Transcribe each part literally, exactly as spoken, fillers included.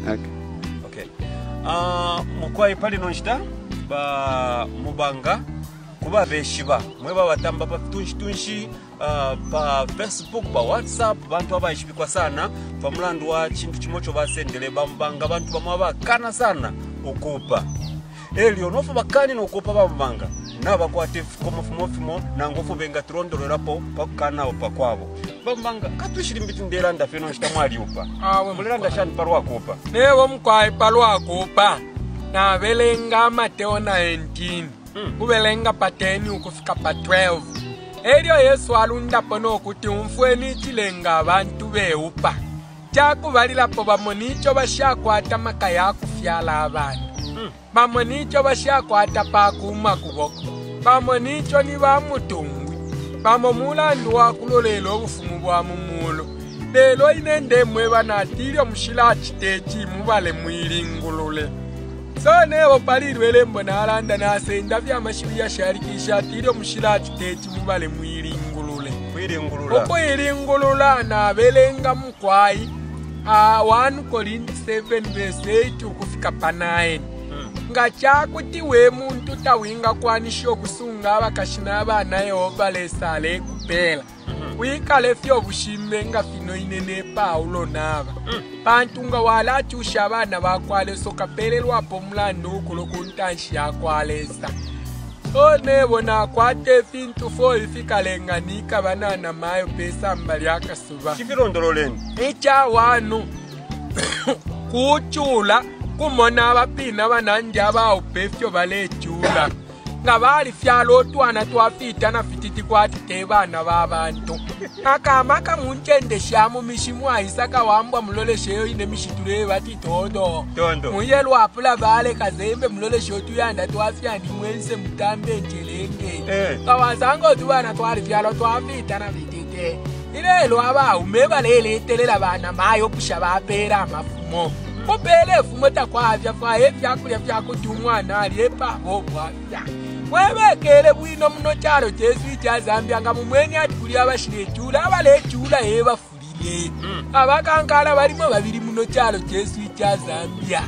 Okay. Okay. Ah, mukwai pali nonshita ba mubanga kuba beshiba mweba batamba pa tunshi tunshi uh, pa Facebook pa WhatsApp bantu abayishibikwa sana pa mulandu wa chintu chimocho basendele bambanga bantu bamwe bakana sana okupa elio nofu bakani nokupa bambanga nabakwate komo fumofimo nangofu benga trondolerapo pakana opakwabo bambanga katushiri mbiti ndera ndafeno shitamwali upa awe mulanda shani parwa kupa newo mkwai parwa kupa na velenga Mateo nineteen hmm. Kuvelenga pateni ukufika pa twelve elio Yesu alunda pono kuti umfweni chilenga abantu beupa chaku valilapo bamonicho bashakwata makaya kufyala abantu hmm. Bamonicho bashakwata pakuma kuboko bamonicho ni bamutungwi bamomulandu wakulolelo obufumu bwa mumulo lelo inende mwe banatilio mushilati techi mubale mwilingulule so newo palirwele mbona alanda nasenda vya mashibi ya sharikisha tilio mushilati techi mubale mwilingulule mwilingulula oko ilingulula na belenga mkwai uh, one Corinthians seven verse eight ukufika pa nine nga chakuti we muntu tawinga kwanisho kusunga abakashina abana Yehova lesale kupela wikale fyo bushimbe nga fino inene Paulo naba bantu nga wala chusha abana bakwale sokapelelwa po mulando ukulo kuntanshi yakwalesa one bona kwate fintu fo ifikalenganika banana mayo pesa mbali akasuba chifirondololeni icha wanu kuchula kumona abapina banandi abawupefyo balechula nga bali fyalo twana twafita na fititi kwatite bana babantu akamaka munchende shamu mishimu aisaka wambwa mulolesheyo ine mishitule bati todo tondo muyelwa apula bale kazembe mulolesheyo tuyanda twafya ndi mwense mutambe njelenge eh. Kawazango twana twali fyalo twafita na fitite ilelo aba umeba lele telela bana mayo kushaba apera amafumo kupele fumo takwavya faye vyakulya vyakuti umwana ali epabo bwavya webekele bwino muno chalo Jesu cha Zambia nga mumweni ati kuli abashire chula abale chula ebafulile mm. Abakankala balimo babiri muno chalo Jesu cha Zambia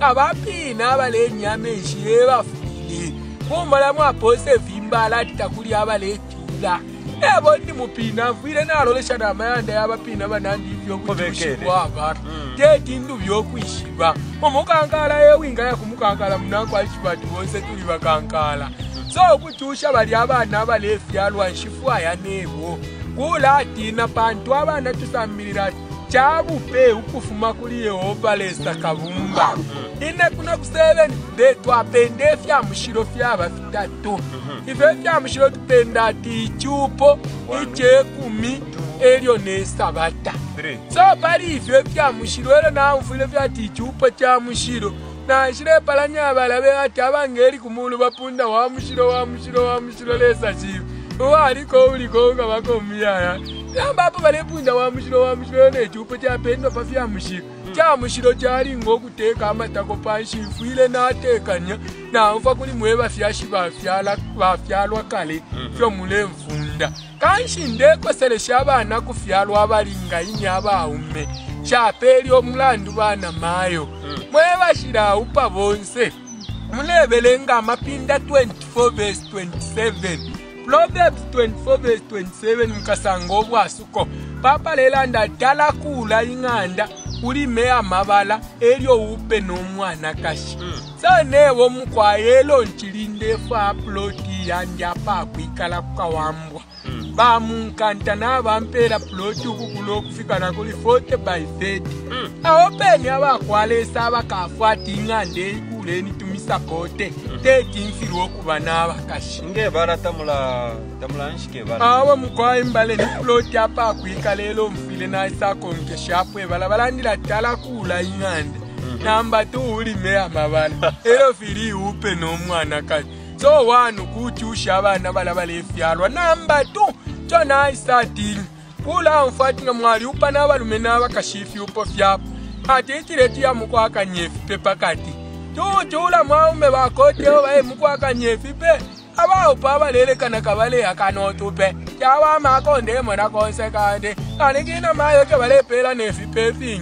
abapina abale nyame ebafulile kumala mu apose vimbala ati takuli abale chula ebo ndi mupina vile nalolesha na mayanda y'abapina banandi ivyo kutushibwa abantu teti ndu byokwishiba omukankala yewinga yakumukankala munanko alishibatu bose tuli bakankala so kutusha bali abana abalefyalwa nshifwa ya nebo kula atina bantu abana tusamirira chabupe ukufuma kuli Yehova lesa kabumba ine kuna ku seven de twapende fya mushiro fya bafitatu ife fya mushiro tupenda ti chupo iche kumi elio ne sabata so bali ife fya mushiro era na mfule fya ti chupo cha mushiro na shire palanya balabe ati abangeri kumulu bapunda wa mushiro wa mushiro wa mushiro lesa chifu wali ko uli ko nga bakomya ambapo balepunda wa mushiro wa mushiro ne chupo cha pendo pa fya mushiro cha mushiro chali ngokuteka amatako panshi fuile na tekanya na ufa kuli mweba fyashi bafyala bafyalwa kale fyo mule mfunda kanshi ndeko selesha abana kufyalwa abalinga inyaba umme chapeli omulandu bana mayo mweba shira upa bonse mulebelenga amapinda twenty-four verse twenty-seven Proverbs twenty-four verse twenty-seven mkasango bwasuko papa lelanda dala kula inganda ulime amabala elio upe nomwana kashi mm. So newo mkwayelo nchilinde fa ploti yanja pa kwikala kukawambwa mm. Ba munkanta na bampera ploti ukukulo kufika na kuli forty by thirty mm. Aopeni abakwalesa abakafuati ingande ikuleni tumisapote mm. Teki mfiru okuba n'abakashi nge bara tamula tamula nshike bara awo mukwaye mbale ni ploti apa kwikala elo mfile na isako nkeshapwe bala balandira tala kula ingande mm -hmm. Namba two ulime amabala elo fili upe nomwana kazi so wanu kuchusha abana bala balefyalwa namba two chona isating kula mfati nga mwali upa n'abalume n'abakashifi upo fyapo ati itireti ya mukwaka nyefi pepa kati chula mwaume bakoteo bae mukwaka nyefi pe aba upa balele kana kabale akanotupe yawa makonde mona konse kande anikina mayo ke bale pela nefi pe fingi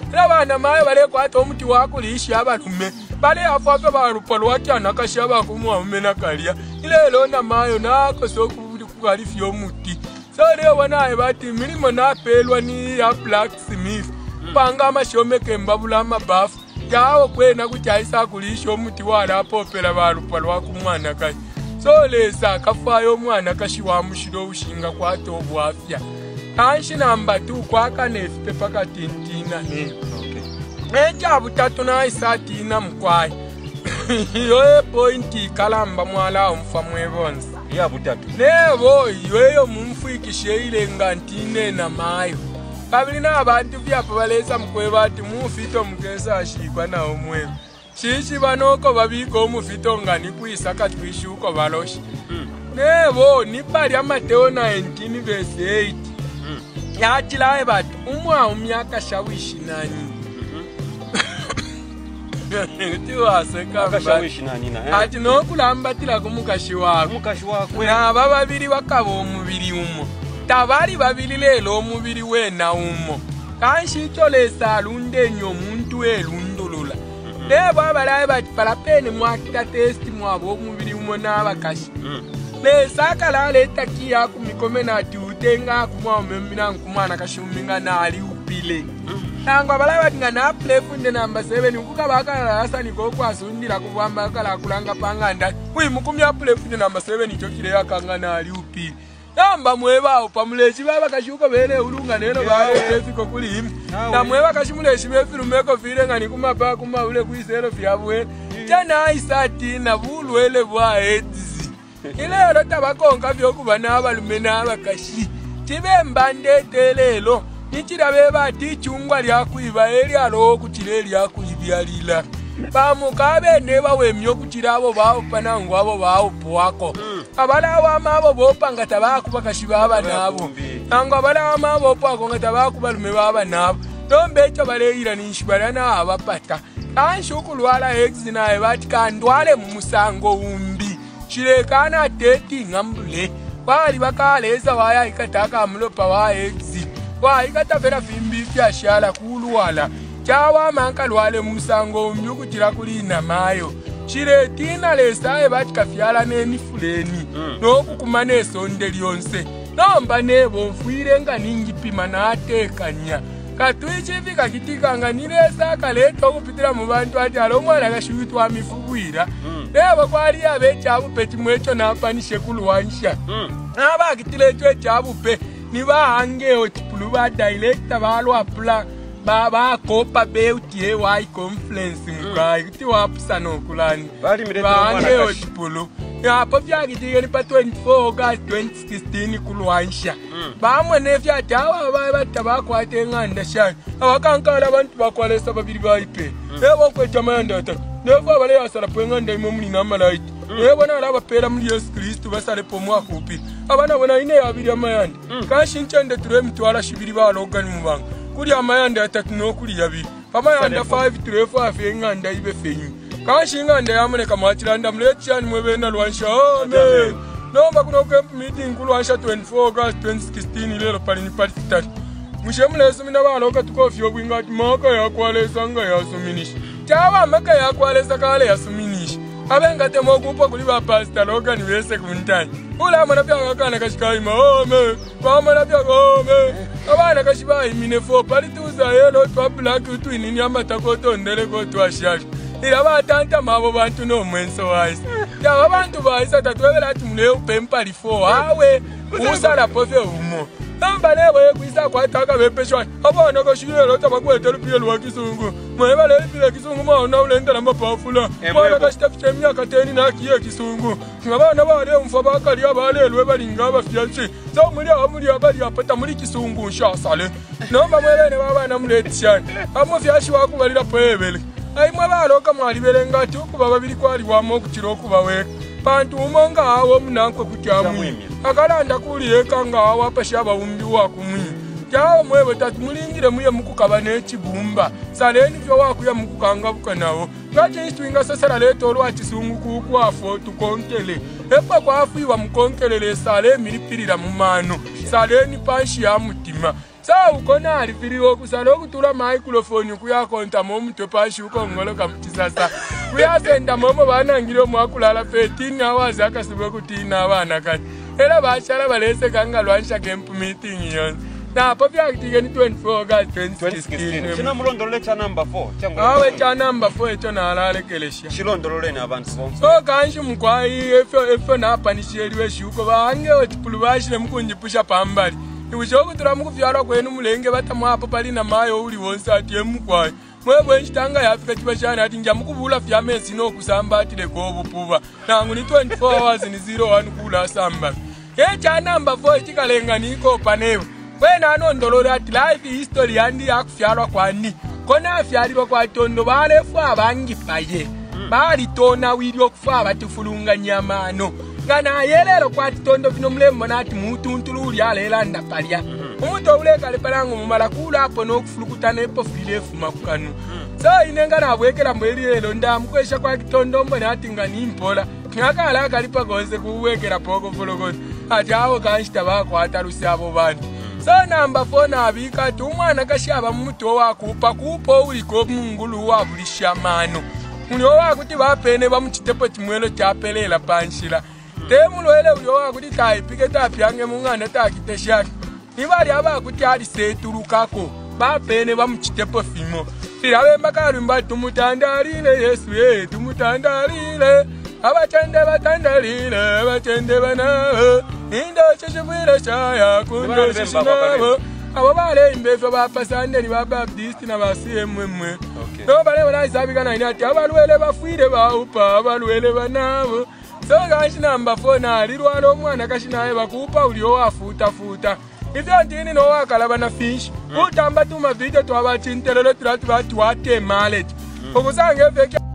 Abana mayo bale kwata omuti wakulisha abalume bale afafe balupa lwakyana kashaba kumwamume nakalia ilelo na mayo nako sokubuli kukalifya omuti so lewa naye bati milimo napelwa ni ya blacksmith panga amashomeke mbabula amabafu yawo kwena kutyayisa kulisha omuti wala apopela balupa lwakumwana kashi so lesa kafayo omwana kashi wamushiro ushinga kwata obwafya kanshi namba tu kwaka nefipe pakatintina ne Eja butatu na isatina mkwai. Yoye pointi kalamba mwala umfa mwebonzi. Ya butatu. Nebo yoye mumfu ikisheile ngantine na mayo. Kabili na abantu vyapa baleza mkweba ati mufito mkesa ashikwa na omwebe. Shishi banoko babiko mufito ngani kuisaka twishi uko baloshi. Mm. Nebo nipari amateo nineteen verse eight. Mm. Ya chilae batu umwa umyaka shawishi nani. Tiwa seka bakashawishi nani na ati no kulambatira kumukashi wako mukashi wako na bababiri bakabo omubiri umo tabali babiri lelo omubiri wena umo kanshi tolesa lunde nyo muntu elundulula lebo abalaye bati palapene mwakita test mwabo omubiri umo nabakashi lesa kala leta kiya kumikomena ati utenga kumwa mmina nkumwana kashuminga nali upile Nangwa bala batinga na play funde number seven ukuka bakala asani ko kwasundira kubamba kala kulanga panganda wi mukumya play funde number seven icho kile yakangana ali upi namba mweba upamulechi baba kashuko bene ulunga neno bayo efiko kuli him na mweba kashimulechi befirumeko vile ngani kumapa kuma ule kuisero fyabwe jana isati na bulwele bwa edizi ile rota bakonka byokuba nabalume nabakashi tibe mbande telelo Nichira beba tichungwa lyakwiba elyalo kutire lyakuibyalila bamukabe neba wemyo kutira abo bawo panango abo bawo pwako abala wa mabo bopanga tabaku bakashiba aba nabo nango abala wa mabo pwako ngatabaku balume baba nabo dombe cyo baleira nishibara na abapata kanshuku lwala exina ebati kandwale mu musango umbi chirekana teti ngambule bali bakaleza waya ikataka amulopa wa exi wa ikatafera fimbi fyashala kulwala chawa manka lwale musango umbi kutira kulina mayo chiretina lesaye bati kafyala neni fuleni mm. no kukumane sonde lyonse nomba nebo mfuire nga ningi pima na atekanya katuichi fika kitikanga nilesa kaleto kupitira mu bantu ati alomwana kashuyitwa mifugwira mm. nebo kwali abe chabu peti mwecho napanishe kulwansha mm. naba kitilecho chabu pe niba hange otipulu ba director balwa pla ba ba kopa beutie wa conference ngai kuti wapsa no kulani bali mirete hange otipulu ya popya kitige ni pa twenty-four August twenty sixteen kulwansha ba mwene fya tawa ba bataba kwate nganda sha abakankala abantu bakwalesa babiri baipe ebo kweta manda ta nevo bale asala penganda imomuni na malaiti ebo na laba pera muri Yesu Kristo basale pomo akupi abana bona ine abiri amayandi kashinchende ture mitwala shibiri balogani mubanga kuri amayandi atatu no kuri yabiri amayanda five ture four afenganda ibe fenyi kashinganda yamuneka machiranda mlechani mwebenda lwansha amen nomba kuno camp meeting kulwansha twenty-four August twenty sixteen lelo pali ni party tatu mushemleso mina baloka tukofyo bwingati maka yakwalesa nga yasuminishi tawa maka yakwalesa kale yasuminishi abengate mokupa kuli ba pastor Logan wese kuntani ula mwana pya kana kashikaima ome mama pya ome abana kashiba imine fo pali tuza yelo twa black tu inini amatako tondele ko twashaje ila batanta mabo bantu no mwenso wise ya abantu baisa tatwebela ati mule upempa lifo awe usala pofye umo namba lebo yekwisa kwataka bepeshwa abana kashiyelo tabakwete lupiye lwa kisungu mweba leli pile kisungu mwana ulenda na mapafula mwana kashitafiche myaka teni na kiye kisungu abana bale umfa bakali abalelwe balinga bafyache so muri amuri abali apata muri kisungu nshasale namba mwebene babana muletishana amufyashi wakubalira pebele ai mwabaloka mwalibelenga ati okuba babiri kwali wamo okukira okuba weka bantu umonga awo munanko kutyamwi akalanda kuli eka nga awapasha abawumbi wakumwi kyawo mwebe tatu mulingire muye mukukaba n'ekibumba saleni vyo wakuya mukukanga bukanawo ngati istwinga sasala leto olwa kisungu kukwafo tukonkele ekwa kwafiwa mukonkelele sale milipirira mu mano saleni panshi ya mutima sa ukona alifiriwo kusala okutula microphone kuyakonta momuntu pashi uko ngoloka mutisasa kuyasenda momo banangire omwakulala thirteen hours akasibwe kutina abana kati era bachala balese kanga lwansha camp meeting yon na popya kitige ni twenty-four August twenty sixteen china mulondolole cha number four changu awe cha number four echo na alalekelesha chilondolole ni abantu sonke so kanshi mkwai efo efo na panisheliwe shuko bange otipulu bashire mukunjipusha pambali Iwishoku turamuku vyara kwenu mulenge batamwapo pali na mayo uli wonsa ati emukwae mwebwe nchitanga ya Afrika chibashani ati njamuku vula fyamesi no kusamba ati lekovu puva nangu ni twenty-four hours ni zero one kula samba echa number four chikalenga niko panewe wena anondolore ati life history yandi ya kufyarwa kwa ni kona afyarirwa kwa tondo balefu abangipaye bali tona wirio kufa batifulunga nyamano ngana yelero kwa tondo vino mlembo nati mutuntulu uli alela ndapalya umuntu uleka lepalango mumala kula hapo no kufulukutana epo filefu makukanu so inenga na bwekera mweli elo ndamukwesha kwa kitondo mbo nati ngani impola ngakala akalipa gonse kuwekera poko fulokoti ati awo kanshita bakwata lusabo bandi so number four na abika tumwana kashaba mumuto wakupa kupo uliko mungulu wabulisha mano mulio wakuti bapene bamuchitepo chimwelo chapelela panshila temulwele ulio wakuti taipike tapyange mungana takiteshaki nibali abakuti ali setulukako bapene bamuchitepo fimo filabe makalumba tumutandalile Yesu ye tumutandalile abatende batandalile abatende bana indo chishibwile chaya kundo shishinabo abo bale imbefe bapasande ni babaptisti na basiye mwemwe no bale banayisabika na inati abalwele bafwire baupa abalwele banabo so ganshi number four na lirwalo omwana kashinaye bakupa ulio wafuta futa ifyo ntini no wakalaba na fish utamba tuma video twabachintelelo turatu batu wate mallet okusange feke